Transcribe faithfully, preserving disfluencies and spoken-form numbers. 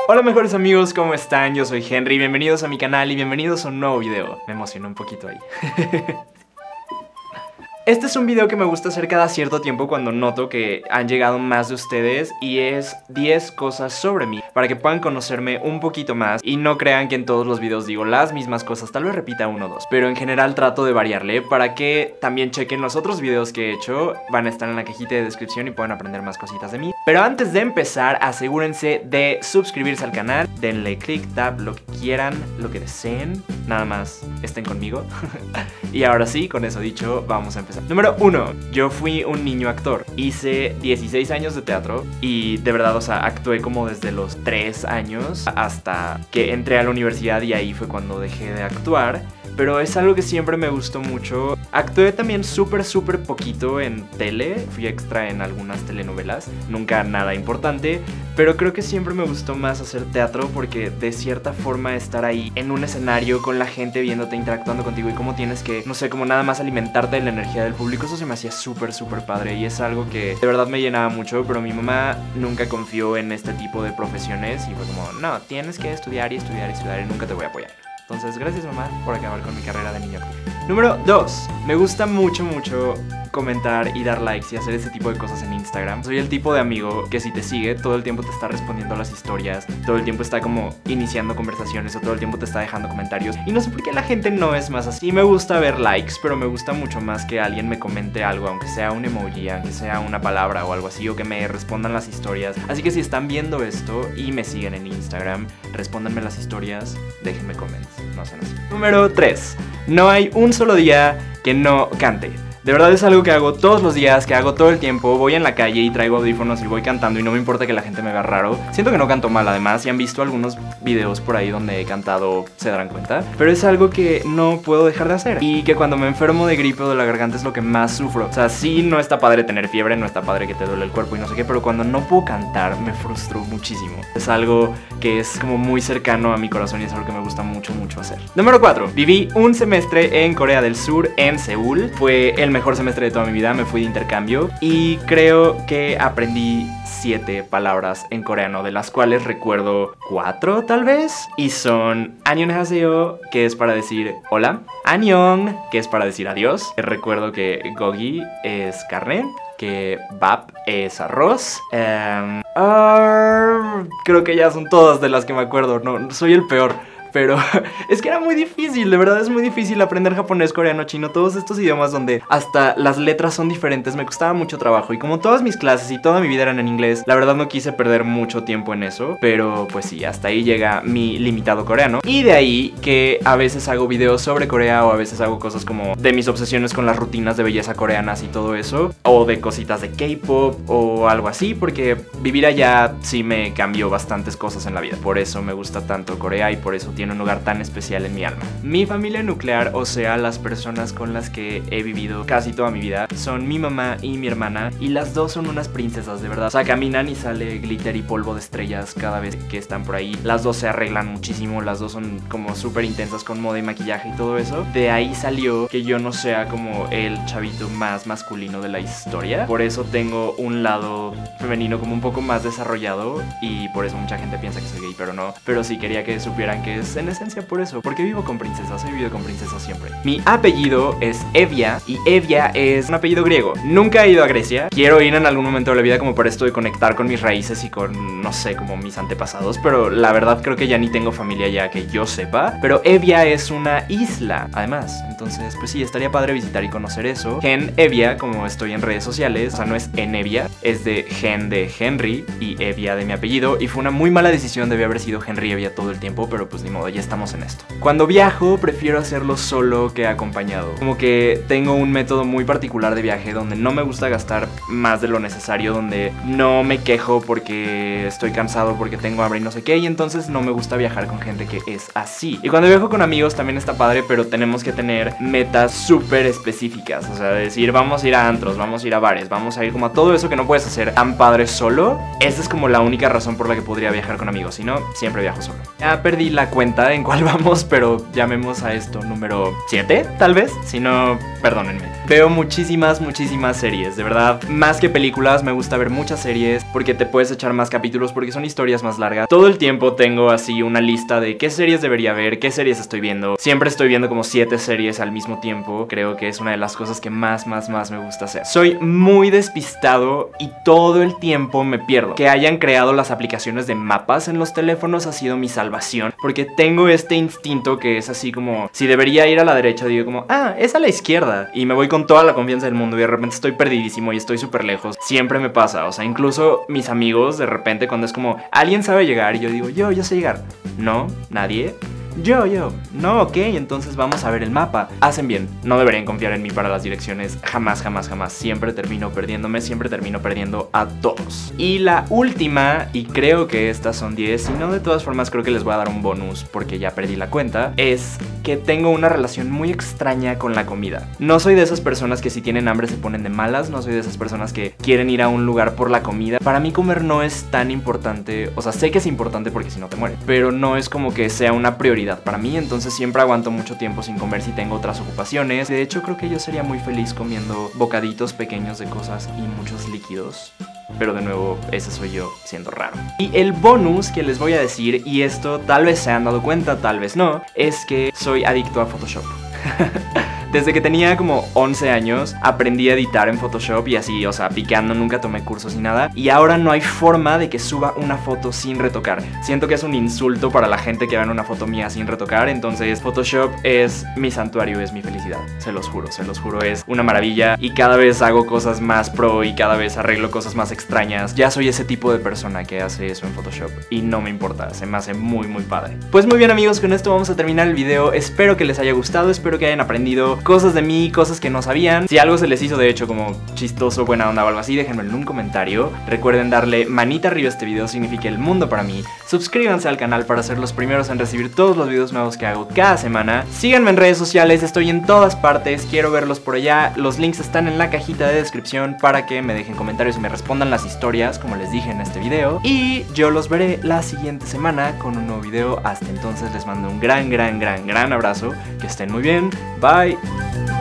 Hola mejores amigos, ¿cómo están? Yo soy Henry, bienvenidos a mi canal y bienvenidos a un nuevo video. Me emocionó un poquito ahí. Este es un video que me gusta hacer cada cierto tiempo cuando noto que han llegado más de ustedes y es diez cosas sobre mí, para que puedan conocerme un poquito más y no crean que en todos los videos digo las mismas cosas, tal vez repita uno o dos, pero en general trato de variarle para que también chequen los otros videos que he hecho, van a estar en la cajita de descripción y puedan aprender más cositas de mí. Pero antes de empezar, asegúrense de suscribirse al canal, denle click, tap, lo que quieran, lo que deseen, nada más estén conmigo. Y ahora sí, con eso dicho, vamos a empezar. Número uno. Yo fui un niño actor. Hice dieciséis años de teatro y de verdad, o sea, actué como desde los tres años hasta que entré a la universidad y ahí fue cuando dejé de actuar. Pero es algo que siempre me gustó mucho. Actué también súper, súper poquito en tele. Fui extra en algunas telenovelas. Nunca nada importante. Pero creo que siempre me gustó más hacer teatro porque de cierta forma estar ahí en un escenario con la gente viéndote, interactuando contigo y cómo tienes que, no sé, como nada más alimentarte de la energía del público. Eso se me hacía súper, súper padre y es algo que de verdad me llenaba mucho. Pero mi mamá nunca confió en este tipo de profesiones y fue como, no, tienes que estudiar y estudiar y estudiar y nunca te voy a apoyar. Entonces, gracias mamá por acabar con mi carrera de niño actor. Número dos. Me gusta mucho, mucho comentar y dar likes y hacer ese tipo de cosas en Instagram. Soy el tipo de amigo que si te sigue, todo el tiempo te está respondiendo a las historias, todo el tiempo está como iniciando conversaciones o todo el tiempo te está dejando comentarios. Y no sé por qué la gente no es más así. Me gusta ver likes, pero me gusta mucho más que alguien me comente algo, aunque sea un emoji, aunque sea una palabra o algo así, o que me respondan las historias. Así que si están viendo esto y me siguen en Instagram, respóndanme las historias, déjenme comments, no sean así. Número tres. No hay un solo día que no cante. De verdad es algo que hago todos los días, que hago todo el tiempo. Voy en la calle y traigo audífonos y voy cantando y no me importa que la gente me vea raro. Siento que no canto mal además, si han visto algunos videos por ahí donde he cantado se darán cuenta. Pero es algo que no puedo dejar de hacer y que cuando me enfermo de gripe o de la garganta es lo que más sufro. O sea, sí, no está padre tener fiebre, no está padre que te duele el cuerpo y no sé qué, pero cuando no puedo cantar me frustro muchísimo. Es algo que es como muy cercano a mi corazón y es algo que me gusta mucho, mucho hacer. Número cuatro. Viví un semestre en Corea del Sur, en Seúl. Fue el mejor semestre de toda mi vida, me fui de intercambio y creo que aprendí siete palabras en coreano, de las cuales recuerdo cuatro tal vez, y son 안녕하세요, que es para decir hola, 안녕, que es para decir adiós, recuerdo que gogi es carne, que bap es arroz, um, uh, creo que ya son todas de las que me acuerdo, no, soy el peor. Pero es que era muy difícil, de verdad es muy difícil aprender japonés, coreano, chino, todos estos idiomas donde hasta las letras son diferentes, me costaba mucho trabajo. Y como todas mis clases y toda mi vida eran en inglés, la verdad no quise perder mucho tiempo en eso. Pero pues sí, hasta ahí llega mi limitado coreano. Y de ahí que a veces hago videos sobre Corea o a veces hago cosas como de mis obsesiones con las rutinas de belleza coreanas y todo eso. O de cositas de K-pop o algo así, porque vivir allá sí me cambió bastantes cosas en la vida. Por eso me gusta tanto Corea y por eso tiene un lugar tan especial en mi alma. Mi familia nuclear, o sea, las personas con las que he vivido casi toda mi vida, son mi mamá y mi hermana, y las dos son unas princesas, de verdad. O sea, caminan y sale glitter y polvo de estrellas cada vez que están por ahí. Las dos se arreglan muchísimo, las dos son como súper intensas con moda y maquillaje y todo eso. De ahí salió que yo no sea como el chavito más masculino de la historia. Por eso tengo un lado femenino como un poco más desarrollado y por eso mucha gente piensa que soy gay, pero no. Pero sí quería que supieran que es en esencia por eso, porque vivo con princesas, he vivido con princesas siempre. Mi apellido es Evia y Evia es un apellido griego. Nunca he ido a Grecia, quiero ir en algún momento de la vida como para esto de conectar con mis raíces y con, no sé, como mis antepasados, pero la verdad creo que ya ni tengo familia ya que yo sepa. Pero Evia es una isla, además, entonces pues sí, estaría padre visitar y conocer eso. Gen Evia, como estoy en redes sociales, o sea, no es en Evia, es de Gen de Henry y Evia de mi apellido, y fue una muy mala decisión, debía haber sido Henry Evia todo el tiempo, pero pues ni modo, ya estamos en esto. Cuando viajo, prefiero hacerlo solo que acompañado. Como que tengo un método muy particular de viaje donde no me gusta gastar más de lo necesario, donde no me quejo porque estoy cansado, porque tengo hambre y no sé qué, y entonces no me gusta viajar con gente que es así. Y cuando viajo con amigos también está padre, pero tenemos que tener metas súper específicas. O sea, decir, vamos a ir a antros, vamos a ir a bares, vamos a ir como a todo eso que no puedes hacer tan padre solo. Esa es como la única razón por la que podría viajar con amigos, si no, siempre viajo solo. Ya perdí la cuenta cuenta en cuál vamos, pero llamemos a esto número siete, tal vez. Si no, perdónenme. Veo muchísimas, muchísimas series, de verdad. Más que películas, me gusta ver muchas series porque te puedes echar más capítulos, porque son historias más largas. Todo el tiempo tengo así una lista de qué series debería ver, qué series estoy viendo. Siempre estoy viendo como siete series al mismo tiempo. Creo que es una de las cosas que más, más, más me gusta hacer. Soy muy despistado y todo el tiempo me pierdo. Que hayan creado las aplicaciones de mapas en los teléfonos ha sido mi salvación, porque tengo este instinto que es así como, si debería ir a la derecha, digo como, ah, es a la izquierda, y me voy con toda la confianza del mundo y de repente estoy perdidísimo y estoy súper lejos. Siempre me pasa, o sea, incluso mis amigos de repente cuando es como, alguien sabe llegar y yo digo, yo, yo sé llegar. No, nadie. Yo, yo, no, ok, entonces vamos a ver el mapa. Hacen bien, no deberían confiar en mí para las direcciones. Jamás, jamás, jamás. Siempre termino perdiéndome, siempre termino perdiendo a todos. Y la última, y creo que estas son diez, y no, de todas formas creo que les voy a dar un bonus porque ya perdí la cuenta, es que tengo una relación muy extraña con la comida. No soy de esas personas que si tienen hambre se ponen de malas, no soy de esas personas que quieren ir a un lugar por la comida. Para mí comer no es tan importante, o sea, sé que es importante porque si no te mueres, pero no es como que sea una prioridad para mí, entonces siempre aguanto mucho tiempo sin comer si tengo otras ocupaciones. De hecho, creo que yo sería muy feliz comiendo bocaditos pequeños de cosas y muchos líquidos. Pero de nuevo, ese soy yo siendo raro. Y el bonus que les voy a decir, y esto tal vez se han dado cuenta, tal vez no, es que soy adicto a Photoshop. Desde que tenía como once años aprendí a editar en Photoshop y así, o sea, picando, nunca tomé cursos ni nada. Y ahora no hay forma de que suba una foto sin retocar. Siento que es un insulto para la gente que vean una foto mía sin retocar. Entonces Photoshop es mi santuario, es mi felicidad. Se los juro, se los juro, es una maravilla. Y cada vez hago cosas más pro y cada vez arreglo cosas más extrañas. Ya soy ese tipo de persona que hace eso en Photoshop y no me importa, se me hace muy muy padre. Pues muy bien amigos, con esto vamos a terminar el video. Espero que les haya gustado, espero que hayan aprendido cosas de mí, cosas que no sabían. Si algo se les hizo de hecho como chistoso, buena onda o algo así, déjenmelo en un comentario. Recuerden darle manita arriba a este video, significa el mundo para mí. Suscríbanse al canal para ser los primeros en recibir todos los videos nuevos que hago cada semana. Síganme en redes sociales, estoy en todas partes, quiero verlos por allá. Los links están en la cajita de descripción para que me dejen comentarios y me respondan las historias, como les dije en este video. Y yo los veré la siguiente semana con un nuevo video. Hasta entonces les mando un gran, gran, gran, gran abrazo. Que estén muy bien. Bye.